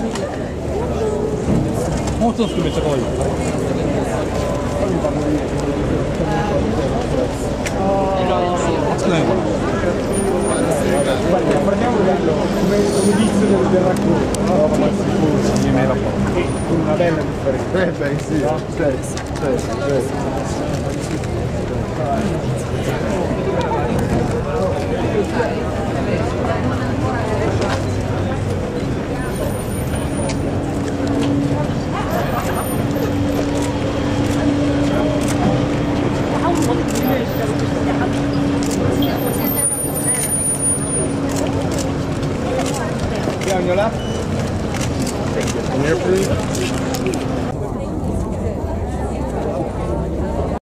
もうちょっとめっちゃ可愛い。熱くないのかな。 Prendiamo come inizio del racconto, con una bella differenza. Beh, sì, certo. Piagnola?